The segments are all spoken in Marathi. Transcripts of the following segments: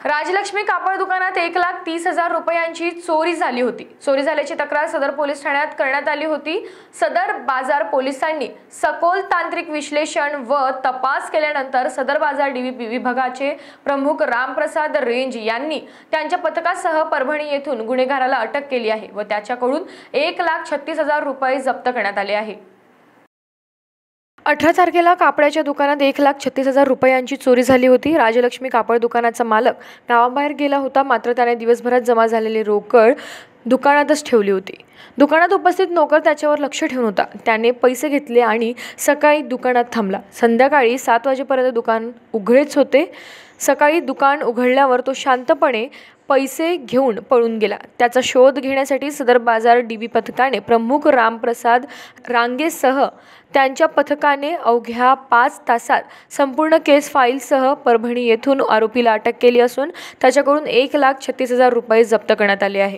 राजलक्ष्मी कापड दुकानात 1,30,000 रुपयांची चोरी झाली होती। चोरी झाल्याची तक्रार सदर पोलीस ठाण्यात करण्यात आली होती। सदर बाजार पोलिसांनी सखोल तांत्रिक विश्लेषण व तपास केल्यानंतर सदर बाजार डीबी विभागाचे प्रमुख रामप्रसाद रेंज यांनी त्यांच्या पथकासह परभणी येथून गुन्हेगाराला अटक केली आहे व त्याच्याकडून 1,36,000 रुपये जप्त करण्यात आले आहे। 18 तारखेला कापडाच्या दुकानात 1,36,000 रुपयांची चोरी झाली होती। राजलक्ष्मी कापड दुकानाचा मालक गावाबाहेर गेला होता, मात्र त्याने दिवसभरात जमा झालेली रोकड दुकानातच ठेवली होती। दुकानात उपस्थित नोकर त्याच्यावर लक्ष ठेवून होता। त्याने पैसे घेतले आणि सकाळी दुकानात थांबला। संध्याकाळी 7 वाजेपर्यंत दुकान उघडेच होते। सकाळी दुकान उघडल्यावर तो शांतपणे पैसे घेऊन पळून गेला। त्याचा शोध घेण्यासाठी सदर बाजार डीबी पथकाने प्रमुख रामप्रसाद रांगेसह त्यांच्या पथकाने अवघ्या 5 तासात संपूर्ण केस फाईलसह परभणी येथून आरोपीला अटक केली असून त्याच्याकडून 1,36,000 रुपये जप्त करण्यात आले आहे।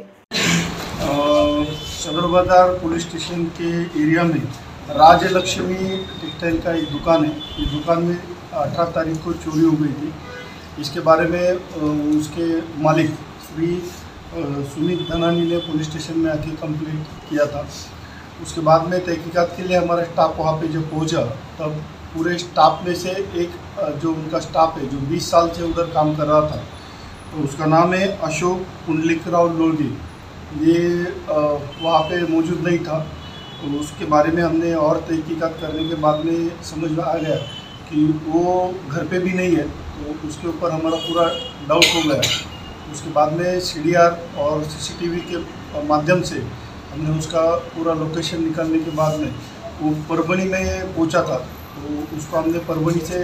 सदर बाजार पुलिस स्टेशन के एरिया में राजलक्ष्मी टेक्सटाइल का एक दुकान है। इस दुकान में 18 तारीख को चोरी हो गई थी। इसके बारे में उसके मालिक श्री सुमित धनानी ने पुलिस स्टेशन में आके कंप्लेंट किया था। उसके बाद में तहकीकात के लिए हमारा स्टाफ वहाँ पे जब पहुँचा तब पूरे स्टाफ में से एक जो उनका स्टाफ है जो 20 साल से उधर काम कर रहा था, तो उसका नाम है अशोक पुंडलिकराव लोलगे, ये वहाँ पे मौजूद नहीं था। तो उसके बारे में हमने और तहकीकात करने के बाद में समझ में आ गया कि वो घर पे भी नहीं है, तो उसके ऊपर हमारा पूरा डाउट हो गया। उसके बाद में सीडीआर और सीसीटीवी के माध्यम से हमने उसका पूरा लोकेशन निकालने के बाद में वो परभणी में पहुंचा था, तो उसको हमने परभणी से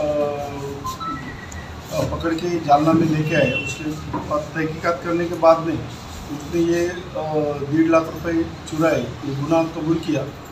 पकड़ के जालना में लेके आए। उसके तहकीकात करने के बाद में उसने ये 1.5 लाख रुपए चुराए, ये गुनाह कबूल किया।